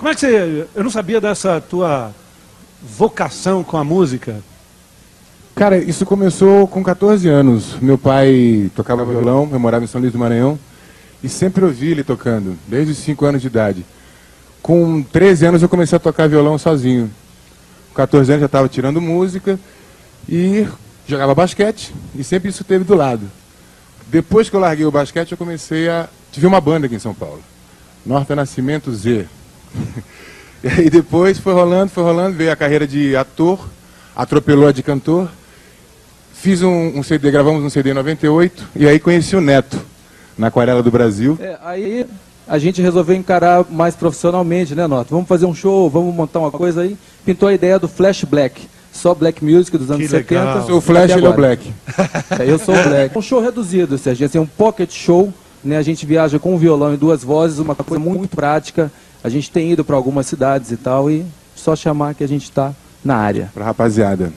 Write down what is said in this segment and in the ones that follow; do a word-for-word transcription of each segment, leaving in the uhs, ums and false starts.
Como é que você... Eu não sabia dessa tua vocação com a música. Cara, isso começou com quatorze anos. Meu pai tocava violão, eu morava em São Luís do Maranhão, e sempre ouvi ele tocando, desde os cinco anos de idade. Com treze anos eu comecei a tocar violão sozinho. Com quatorze anos já estava tirando música e jogava basquete, e sempre isso teve do lado. Depois que eu larguei o basquete, eu comecei a... Tive uma banda aqui em São Paulo, Norte Nascimento Z. E aí depois foi rolando, foi rolando, veio a carreira de ator, atropelou a de cantor. Fiz um, um C D, gravamos um C D em noventa e oito, e aí conheci o Neto, na Aquarela do Brasil. É, aí a gente resolveu encarar mais profissionalmente, né, Norte? Vamos fazer um show, vamos montar uma coisa aí. Pintou a ideia do Flash Black, só Black Music dos anos Que setenta. legal. Eu sou o Flash, ele é o Black. É, eu sou o Black. Um show reduzido, Serginho, assim, um pocket show, né? A gente viaja com um violão e duas vozes, uma coisa muito prática. A gente tem ido para algumas cidades e tal, e só chamar que a gente está na área. Pra rapaziada.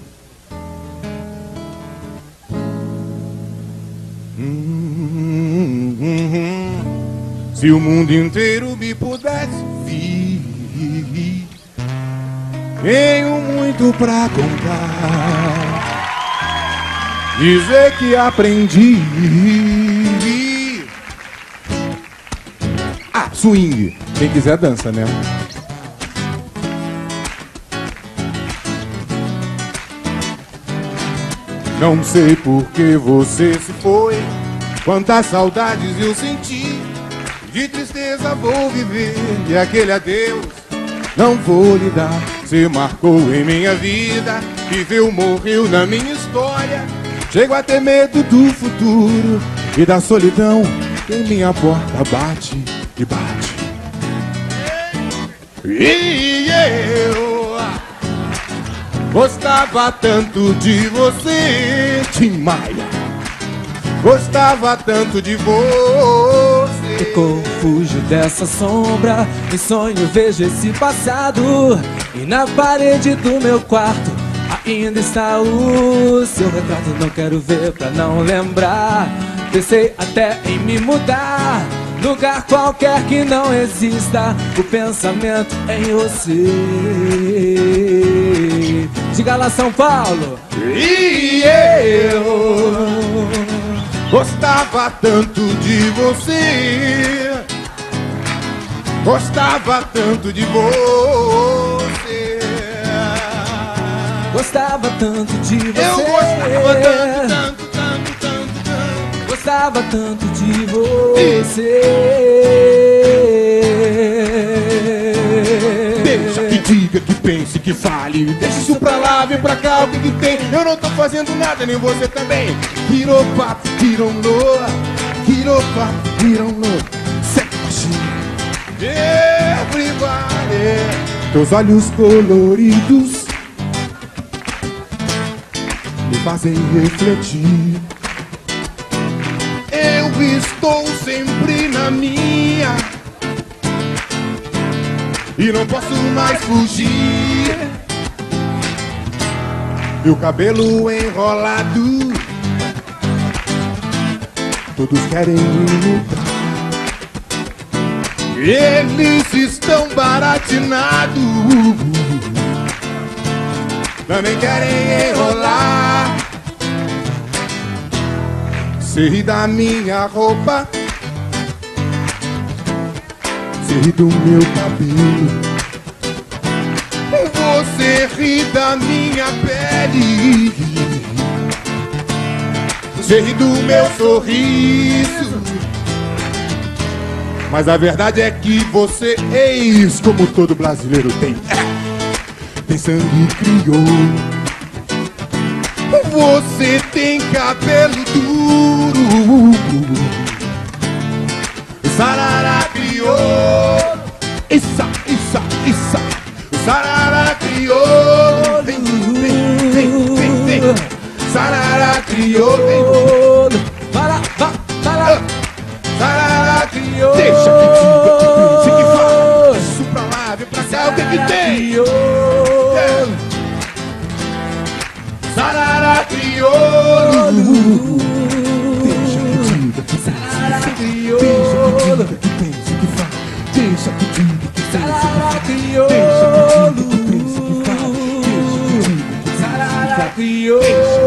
Se o mundo inteiro me pudesse vir, tenho muito pra contar, dizer que aprendi. Ah, swing. Quem quiser dança, né? Não sei por que você se foi, quantas saudades eu senti. De tristeza vou viver, e aquele adeus não vou lhe dar. Você marcou em minha vida, viveu, morreu na minha história. Chego a ter medo do futuro e da solidão que em minha porta bate e bate. E eu gostava tanto de você, Tim Maia. Gostava tanto de você. Eu fujo dessa sombra, em sonho vejo esse passado, e na parede do meu quarto ainda está o seu retrato. Não quero ver pra não lembrar. Pensei até em me mudar, lugar qualquer que não exista o pensamento em você. Diga lá, São Paulo. E eu gostava tanto de você, gostava tanto de você, gostava tanto de você. Eu gostava tanto, tanto, tanto, tanto, tanto. Gostava tanto de você. Deixa que diga, que pense, que fale. Deixa isso pra lá, vem pra cá, o que que tem? Eu não tô fazendo nada, nem você também. Virou papo, virou no, virou papo, virou no. Segue baixinho. Everybody. Teus olhos coloridos me fazem refletir. Eu estou sempre na minha e não posso mais fugir. E o cabelo enrolado, todos querem lutar. Eles estão baratinados, também querem enrolar. Sei da minha roupa, sei do meu cabelo, você ri da minha pele, sei do meu sorriso. Mas a verdade é que você, eis como todo brasileiro tem, tem sangue crioulo. Você tem cabelo duro, sarará crioulo. Issa, issa, issa, sarará crioulo. Vem, vem, vem, vem, vem. Sarará crioulo. Vai lá, vai, vai lá. Sarará crioulo. Deixa que diga, que pense, que fala. Isso pra lá, vem pra cá, o que que tem? Sarará crioulo. Deixa que diga, que pense, que fala. Deixa que diga, que pense, que fala. Deixa que diga, que pense, que fala. crioulo. Sarará crioulo.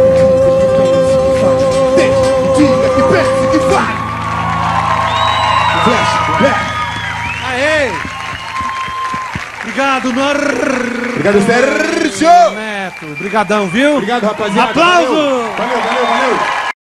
Aê! Obrigado, Nor... Obrigado, Sérgio! Neto. Obrigadão, viu? Obrigado, rapaziada. Aplauso! Valeu, valeu, valeu. valeu.